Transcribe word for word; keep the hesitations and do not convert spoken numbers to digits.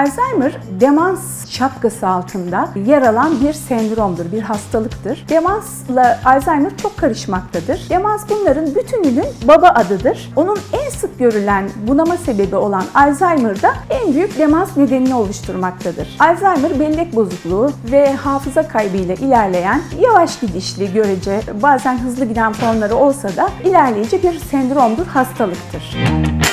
Alzheimer, demans şapkası altında yer alan bir sendromdur, bir hastalıktır. Demansla Alzheimer çok karışmaktadır. Demans bunların bütününün baba adıdır. Onun en sık görülen bunama sebebi olan Alzheimer'da en büyük demans nedenini oluşturmaktadır. Alzheimer, bellek bozukluğu ve hafıza kaybıyla ilerleyen, yavaş gidişli görece, bazen hızlı giden formları olsa da ilerleyici bir sendromdur, hastalıktır.